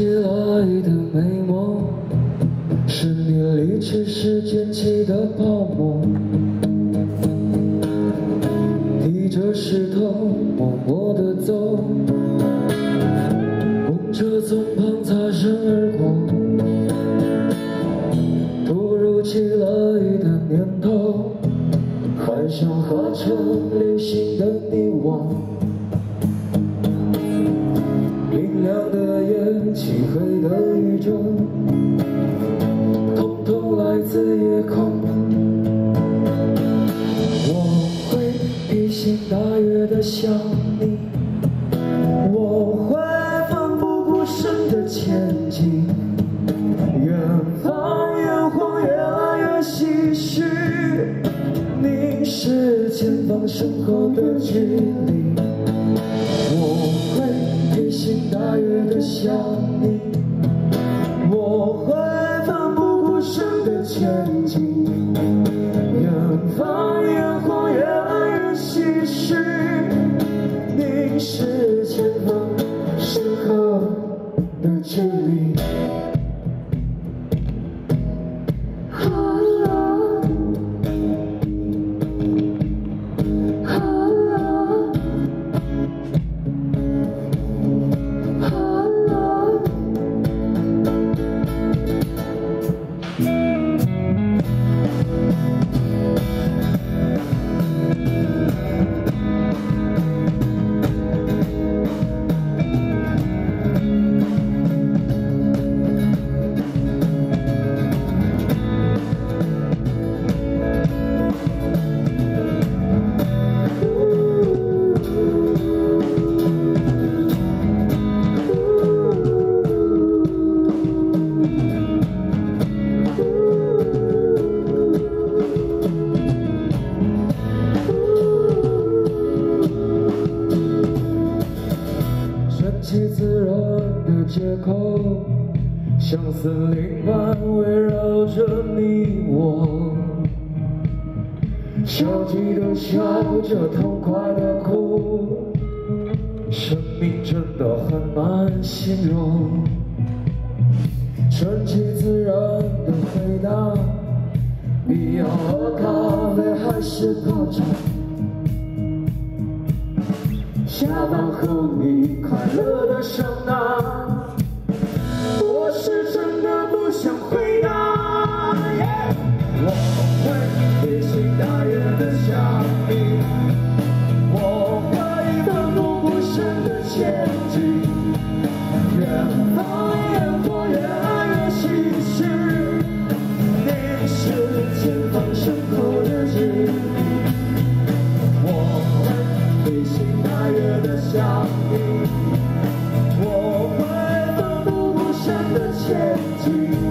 起来的美梦，是你离去时溅起的泡沫。提着石头默默地走，公车从旁擦身而过。突如其来的念头，还想化成流星的你我。明亮的夜，漆黑的宇宙，统统来自夜空。我会披星戴月的想你，我会奋不顾身的前进。远方烟火越来越唏嘘，凝视前方身后的距离。我会披星戴月的想你，我会奋不顾身的前进。远方烟火越来越唏嘘，凝视前方身后的距离。顺其自然的街口，像森林般围绕着你我，消极的笑着，痛快的哭，生命真的很难形容。顺其自然的回答，你要喝咖啡还是泡茶？下班后你快乐的上哪？我是真的不想回答。我会披星戴月的想你，我会奋不顾身的前进。远方烟火越来越唏嘘，凝视前方身后的距离。我会披星戴月的想你，我会奋不顾身的前进。